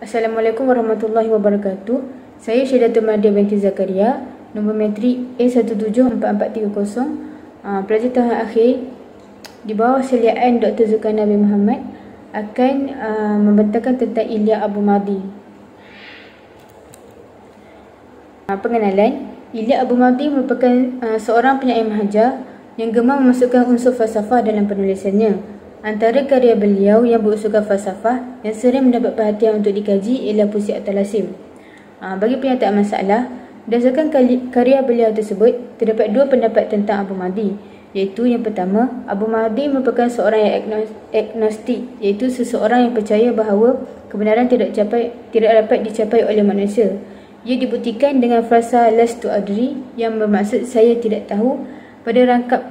Assalamualaikum warahmatullahi wabarakatuh. Saya Syedatul Madia binti Zakaria, nombor matrik A174430. Pelajar tahun akhir di bawah seliaan Dr. Zulkarnain bin Muhammad akan membentangkan tentang Ilya Abu Madi. Pengenalan, Ilya Abu Madi merupakan seorang penyair mahajar yang gemar memasukkan unsur falsafah dalam penulisannya. Antara karya beliau yang berunsurkan falsafah yang sering mendapat perhatian untuk dikaji ialah Puisi At-Talasim. Bagi penyataan masalah, berdasarkan karya beliau tersebut, terdapat dua pendapat tentang Abu Madi, iaitu yang pertama, Abu Madi merupakan seorang yang agnostik, iaitu seseorang yang percaya bahawa kebenaran tidak dapat dicapai oleh manusia. Ia dibuktikan dengan frasa lastu adri yang bermaksud saya tidak tahu pada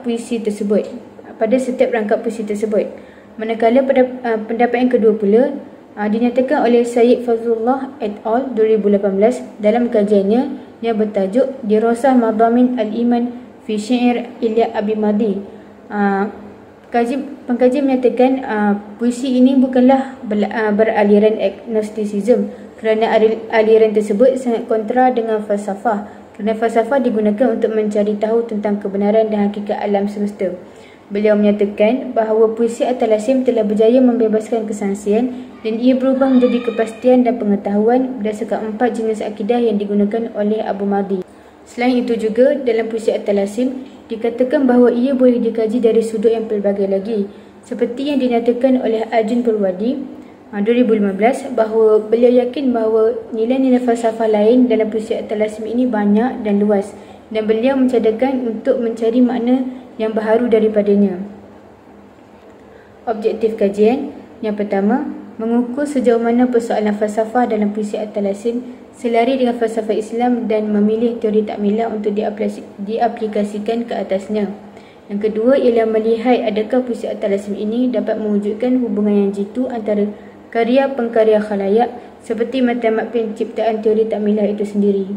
setiap rangkap puisi tersebut. Manakala pendapat yang kedua pula dinyatakan oleh Syed Fazlullah et al. 2018 dalam kajiannya yang bertajuk Dirasah Madhamin Al-Iman fi Syair Ilya Abi Madi. Pengkaji menyatakan puisi ini bukanlah beraliran agnosticism, kerana aliran tersebut sangat kontra dengan falsafah, kerana falsafah digunakan untuk mencari tahu tentang kebenaran dan hakikat alam semesta. Beliau menyatakan bahawa Puisi At-Talasim telah berjaya membebaskan kesangsian dan ia berubah menjadi kepastian dan pengetahuan berdasarkan 4 jenis akidah yang digunakan oleh Abu Madi. Selain itu juga, dalam Puisi At-Talasim dikatakan bahawa ia boleh dikaji dari sudut yang pelbagai lagi, seperti yang dinyatakan oleh Arjun Purwadi 2015 bahawa beliau yakin bahawa nilai-nilai falsafah lain dalam Puisi At-Talasim ini banyak dan luas, dan beliau mencadangkan untuk mencari makna yang baharu daripadanya. Objektif kajian yang pertama, mengukur sejauh mana persoalan falsafah dalam Puisi At-Talasim selari dengan falsafah Islam dan memilih teori takmilah untuk diaplikasikan ke atasnya. Yang kedua ialah melihat adakah Puisi At-Talasim ini dapat mewujudkan hubungan yang jitu antara karya pengkarya khalayak seperti matlamat penciptaan teori takmilah itu sendiri.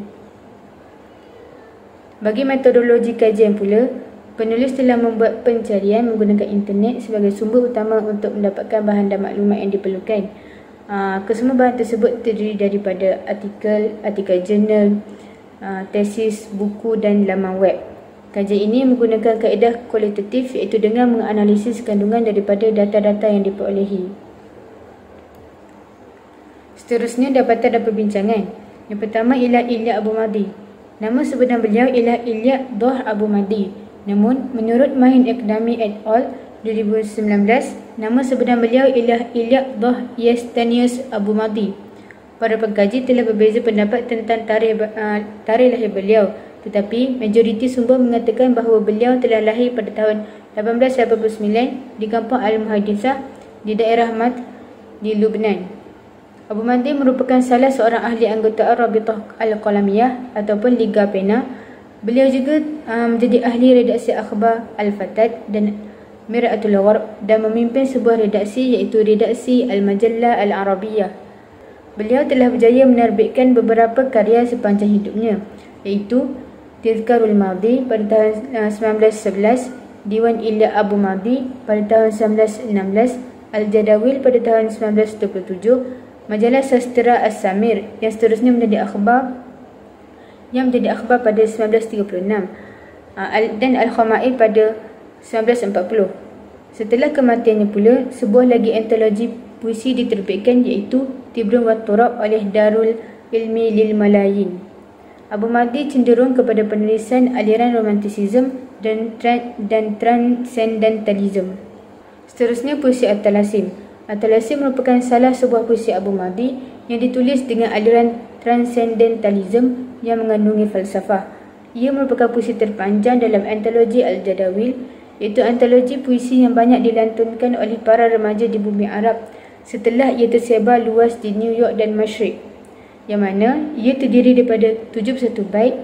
Bagi metodologi kajian pula, penulis telah membuat pencarian menggunakan internet sebagai sumber utama untuk mendapatkan bahan dan maklumat yang diperlukan. Kesemua bahan tersebut terdiri daripada artikel jurnal, tesis, buku dan laman web. Kajian ini menggunakan kaedah kualitatif, iaitu dengan menganalisis kandungan daripada data-data yang diperolehi. Seterusnya, dapatan dan perbincangan. Yang pertama ialah Ilya Abu Madi. Nama sebenar beliau ialah Ilya Doh Abu Madi. Namun, menurut Mahin Akdami et al. 2019, nama sebenar beliau ialah Ilya Doh Yastanius Abu Madi. Para pengkaji telah berbeza pendapat tentang tarikh lahir beliau, tetapi majoriti sumber mengatakan bahawa beliau telah lahir pada tahun 1889 di kampung Al-Muhadisah di daerah Mat di Lubnan. Abu Madi merupakan salah seorang ahli anggota Ar-Rabitah Al-Qalamiyah ataupun Liga Pena. Beliau juga menjadi ahli redaksi akhbar Al-Fatad dan Mir'atul Gharb dan memimpin sebuah redaksi, iaitu redaksi Al-Majallah Al-Arabiyah. Beliau telah berjaya menerbitkan beberapa karya sepanjang hidupnya, iaitu Tizkarul Madi pada tahun 1911, Diwan Ilya Abu Madi pada tahun 1916, Al-Jadawil pada tahun 1927, Majalah Sastera As-Samir yang seterusnya menjadi akhbar pada 1936, dan Al-Khamail pada 1940. Setelah kematiannya pula, sebuah lagi antologi puisi diterbitkan, iaitu Tibrun wa Turab oleh Darul Ilmi lil Malayin. Abu Madi cenderung kepada penulisan aliran romantisisme dan transcendentalism. Seterusnya, Puisi At-Talasim. At-Talasim merupakan salah sebuah puisi Abu Madi yang ditulis dengan aliran transcendentalism yang mengandungi falsafah. Ia merupakan puisi terpanjang dalam antologi Al-Jadawil, iaitu antologi puisi yang banyak dilantunkan oleh para remaja di bumi Arab setelah ia tersebar luas di New York dan Masyriq, yang mana ia terdiri daripada 71 bait,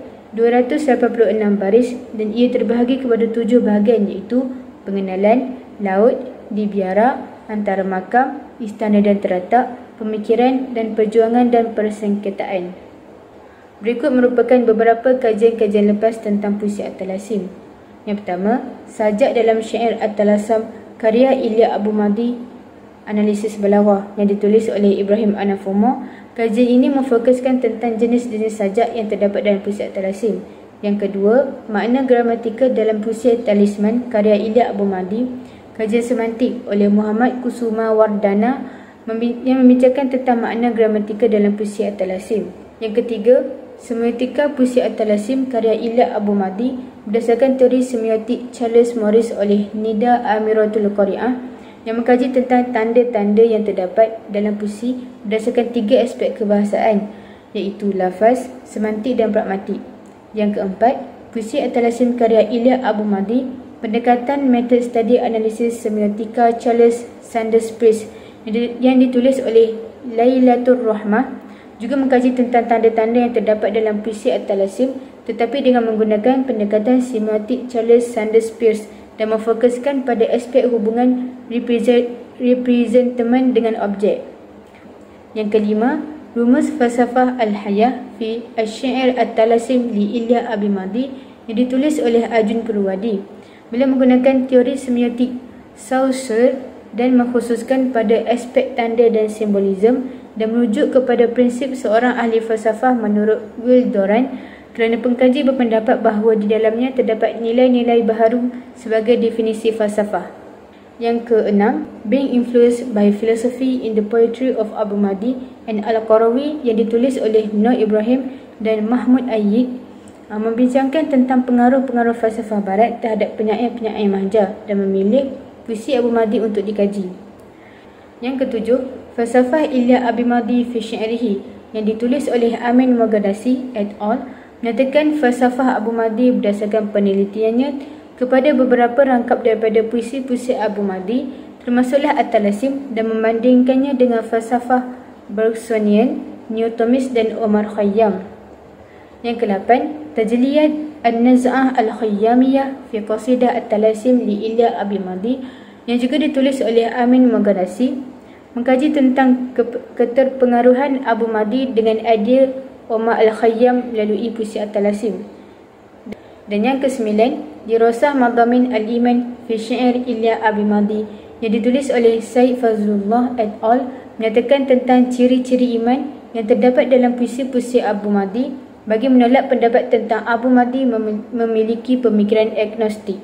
286 baris dan ia terbahagi kepada 7 bahagian, iaitu pengenalan, laut, dibiara, antara makam, istana dan teratak, pemikiran dan perjuangan dan persengketaan. Berikut merupakan beberapa kajian-kajian lepas tentang Puisi At-Talasim. Yang pertama, sajak dalam syair At-Talasam karya Ilya Abu Madi Analisis Balawah yang ditulis oleh Ibrahim Anafomo. Kajian ini memfokuskan tentang jenis-jenis sajak yang terdapat dalam puisi At-Talasim. Yang kedua, makna gramatikal dalam puisi Talisman karya Ilya Abu Madi. Kajian semantik oleh Muhammad Kusuma Wardana yang membincangkan tentang makna gramatikal dalam puisi At-Talasim. Yang ketiga, semiotika puisi At-Talasim karya Ilya Abu Madi berdasarkan teori semiotik Charles Morris oleh Nida Amiratul Qari'ah yang mengkaji tentang tanda-tanda yang terdapat dalam puisi berdasarkan 3 aspek kebahasaan, iaitu lafaz, semantik dan pragmatik. Yang keempat, puisi At-Talasim karya Ilya Abu Madi, pendekatan metode studi analisis semiotika Charles Sanders Peirce yang ditulis oleh Lailatul Rahmah, juga mengkaji tentang tanda-tanda yang terdapat dalam puisi At-Talasim tetapi dengan menggunakan pendekatan semiotik Charles Sanders Peirce dan memfokuskan pada aspek hubungan representamen dengan objek. Yang kelima, rumus falsafah al-hayah fi asy-syi'r At-Talasim li Ilya Abu Madi yang ditulis oleh Arjun Purwadi. Beliau menggunakan teori semiotik Saussure dan mengkhususkan pada aspek tanda dan simbolisme dan merujuk kepada prinsip seorang ahli falsafah menurut Will Durant kerana pengkaji berpendapat bahawa di dalamnya terdapat nilai-nilai baharu sebagai definisi falsafah. Yang keenam, being influenced by philosophy in the poetry of Abu Madi and Al-Qarawi yang ditulis oleh Noor Ibrahim dan Mahmud Ayyid membincangkan tentang pengaruh-pengaruh falsafah barat terhadap penyair-penyair mahja dan memilih puisi Abu Madi untuk dikaji. Yang ketujuh, falsafah Ilya Abu Madi fi syi'rihi yang ditulis oleh Amin Moghadassi et al. Menyatakan falsafah Abu Madi berdasarkan penelitiannya kepada beberapa rangkap daripada puisi-puisi Abu Madi termasuklah At-Talasim dan membandingkannya dengan falsafah Bergsonian, Newtomis dan Omar Khayyam. Yang ke-8, Tajliyat An-Naz'ah Al-Khayyamiyah fi Qasidah At-Talasim li Ilya Abu Madi yang juga ditulis oleh Amin Moghadassi mengkaji tentang keterpengaruhan Abu Madi dengan idea Omar Al-Khayyam melalui puisi At-Talasim. Dan yang ke-9, Dirasah Madhamin Al-Iman fi Syi'r Ilya Abu Madi yang ditulis oleh Said Fazlullah et al. Menyatakan tentang ciri-ciri iman yang terdapat dalam puisi-puisi Abu Madi bagi menolak pendapat tentang Abu Madi memiliki pemikiran agnostik.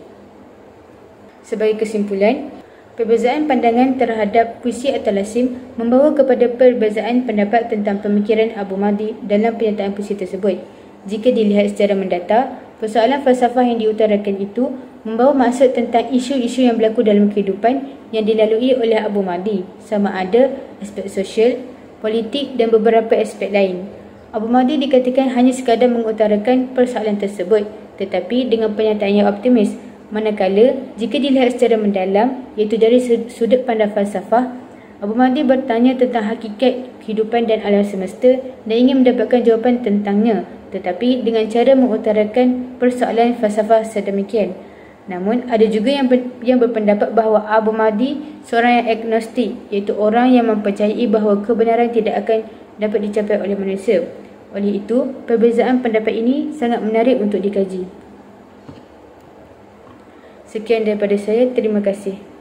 Sebagai kesimpulan, perbezaan pandangan terhadap puisi At-Talasim membawa kepada perbezaan pendapat tentang pemikiran Abu Madi dalam pernyataan puisi tersebut. Jika dilihat secara mendata, persoalan falsafah yang diutarakan itu membawa maksud tentang isu-isu yang berlaku dalam kehidupan yang dilalui oleh Abu Madi, sama ada aspek sosial, politik dan beberapa aspek lain. Abu Madi dikatakan hanya sekadar mengutarakan persoalan tersebut, tetapi dengan pernyataan yang optimis. Manakala, jika dilihat secara mendalam, iaitu dari sudut pandang falsafah, Abu Madi bertanya tentang hakikat kehidupan dan alam semesta dan ingin mendapatkan jawapan tentangnya, tetapi dengan cara mengutarakan persoalan falsafah sedemikian. Namun, ada juga yang berpendapat bahawa Abu Madi seorang yang agnostik, iaitu orang yang mempercayai bahawa kebenaran tidak akan dapat dicapai oleh manusia. Oleh itu, perbezaan pendapat ini sangat menarik untuk dikaji. Sekian daripada saya, terima kasih.